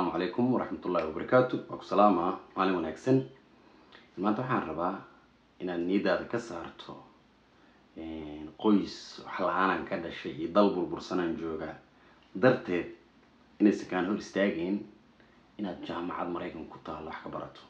السلام عليكم ورحمة الله وبركاته. وكو سلامة مالي ونكسن ما انتو حان ربا إن النيدا كسارتو قويس وحلعانا كده شيء يضلبوا البرسنان جوغا درتي إن إسكان هو استاقين إن الجامعة مريكن كتا الله حكبرتو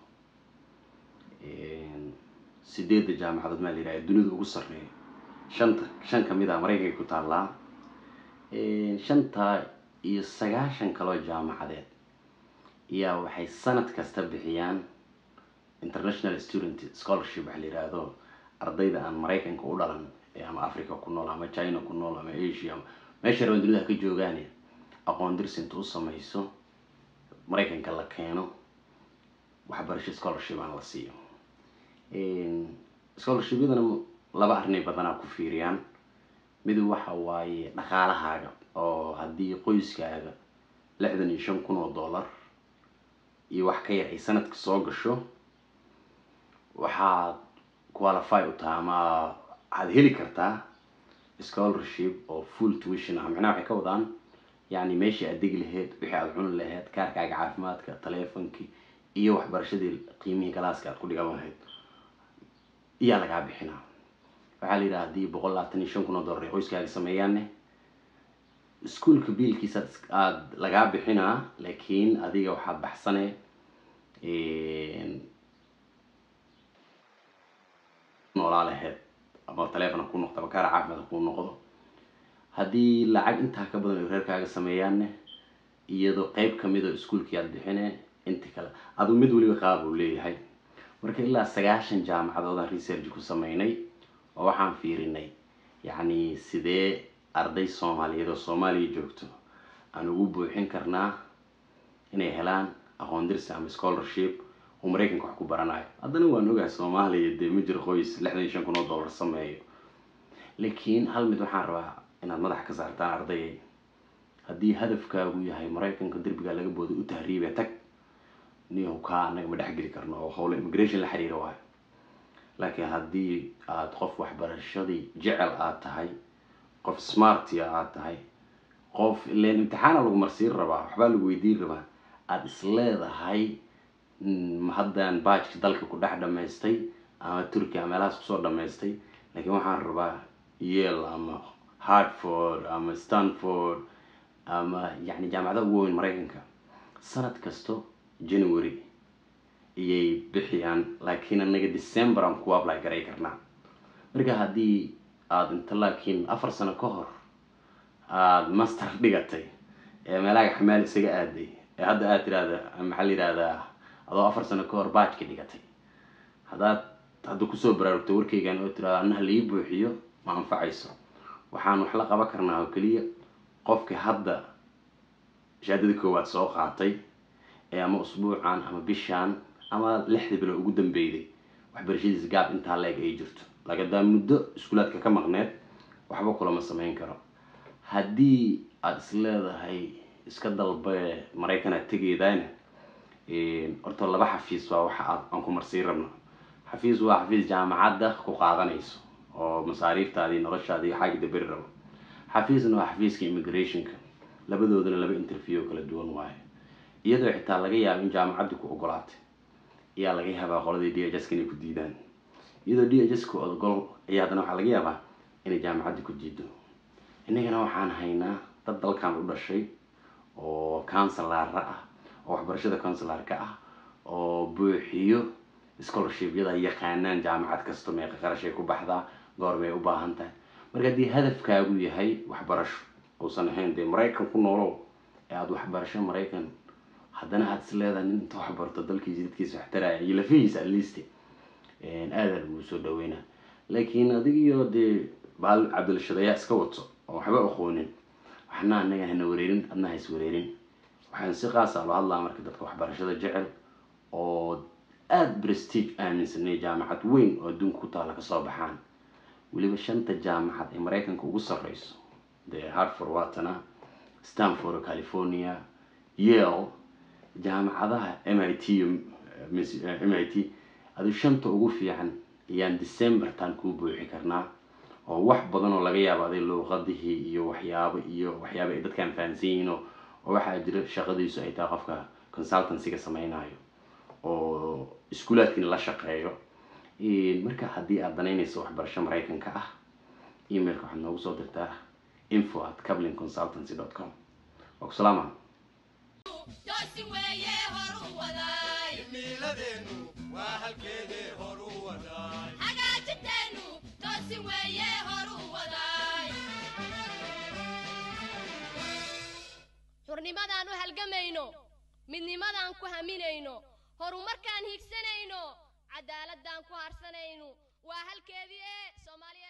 سيديد جامعة مالي رأي الدنيا دو قصرني شان كميدا مريكن كتا الله شانتا iyo 9 kalo jaamacadeed iyo waxay sanad kasta bixiyaan international student scholarship waxa la yiraahdo ardayda aan Mareykanka u dhalan ee ama Afrika ku nool ama China ku nool ama Asia meesha dunida ka joogaan aqoon dirsinta u sameeyso Mareykanka la keeno waxbarasho scholarship aan la siiyo scholarship-yadana laba arrin badan ku fiiriyaan mid waxa waaye dhaqaalahaaga oo hadii qoyskaaga $65,000 iyo wax ka yar ay sanadka soo gasho waxa qualify u tahay ama aad heli kartaa scholarship oo full tuition ah macnaheedu waxay ka wadaan yani meeshii aad degi lahayd wixii aad cun lahayd kaarkaaga caafimaadka taleefankii iyo waxbarashadii qiimihii galaaska aad ku dhigan lahayd iyo laga bixinaa waxa la yiraahdaa $125,000 qoyskaaga sameeyaan iskuulka biilkiisa aad laga bixinaa laakiin adiga waxa baxsanay noolaaleed ama telefoon ku noqdo kaar caafimaad ku noqdo hadii lacag inta ka badan reerkaaga sameeyaan iyadoo qayb kamid ah iskuulkii aad bixinay inta kale adu mid waliba qaab uu leeyahay marka ilaa 9 jaamacadood research ku sameeynay oo waxaan fiirinay yani sidee arday Soomaaliyeed oo Soomaaliya joogto aan ugu buuxin karnaa inay helaan aqoon dirsi ama scholarship oo Mareykanka wax ku baranayo haddana waan ogahay Soomaaliya ma jiro qoys $65,000 sameeyo laakiin hal mid waxaan rabaa inaad madax ka saartaan arday hadii hadafkaagu yahay Mareykanka darbiga laga boodo u tahriib tag niyo ka anaga ma dhaxgeli karno oo howlo immigration la xiriiro waa laakiin hadii aad qof waxbarashadii jecel aad tahay qof smart ya aad tahay qof leen imtixaan lagu marsiin rabaa waxba lagu weydiin rabaa aad isleedahay haddaan baajka dalka ku dhameystay ama Turkiya meelahaas ku soo dhameystay laakiin waxaan rabaa Yale ama Hartford ama Stanford ama yani jaamacadaha ugu weyn Mareykanka sanad kasto January iyay bixiyaan laakiin anaga December aan ku apply garay karnaa marka hadii aad inta laakiin 4 sano ka hor aad master dhigatay meelaha xamaal isaga aaday hadda aad tiraahdo maxaa la yiraahdaa adoo 4 sano ka hor baajka dhigatay hadda ku soo baraarugtay warkaygan oo tiraahdo annaha la buuxiyo ma anfacayso waxaan wax la qaban karnaa oo kaliya qofka hadda shahaadada koowaad soo qaatay ama usbuucan ama bishaan ama 6 bilood ugu dambeeyay waxbarashadiisa gaab inta leeg ay jirto laga daa muddo iskuulaadka ka maqneed waxba kula ma sameyn karo hadii aad isleedahay iska dalbay Mareykan tageedayna horta laba xafiis waa waxa aan ku marsiin rabno xafiis waa xafiis jaamacadda ku qaadanayso oo masaariiftaadii noloshaadii xaaqida bari rabo xafiisna waa xafiiska immigrationka labadoodana laba interview kala duwan waay iyadoo xitaa laga yaabo in jaamacaddu ku ogolaatay ayaa laga yaabaa qoladii DHS inay ku diidaan iyadoo DHS ku ogol ayaa hadana waxa laga yaabaa inay jaamacaddu ku diido inagana waxaan haynaa dad dalkan u dhashay oo counselor ah oo waxbarashada counselor ka ah oo buuxiyo scholarship-yada yaqaanaan jaamacad kasta meeqa qarash ay ku baxdaa goormay u baahan tahay marka hadii hadafkaagu yahay waxbarasho oo sanahayn Mareykan ku noolow aad waxbarasho Mareykan haddana aad isleedahay inta waxbarto dalkiisa dadkiisa waxtaraya iyo lafihiisa at least aad ugu soo dhaweena laakiin adigiyo bal Cabdulshadaya iska wato oo waxba aqoonin waxna anaga hana wareerin adna is wareerin waxaan si qaas ah loo hadlaa marka dadka waxbarashada jecel oo aad prestige aaminsanay jaamacad weyn oo adduunka ku taala ka soo baxaan waliba 5 jaamacad ee Mareykanka ugu sareyso Hartford Watana Stanford California Yale jaamacadaha MIT adu 5 ugu fiican ayaan December tan ku buuxi karnaa oo wax badan oo laga yaabo aday luqadihii iyo waxyaabo ay dadkan fahansiin oo waxa jira shaqadiisu ay tahay qofka consultancy-ga samaynayo oo iskuulaadkiina la shaqeeyo marka haddii aad danaynayso waxbarasho Mareykanka ah emailka waxaad noogu soo dirtaa info@kablinconsultancy.com وسلامة xurnimadaan u halgamayno midnimadaan ku haminayno horumarkaan higsanayno cadaaladaan ku harsanayno waa halkeedii Soomaaliya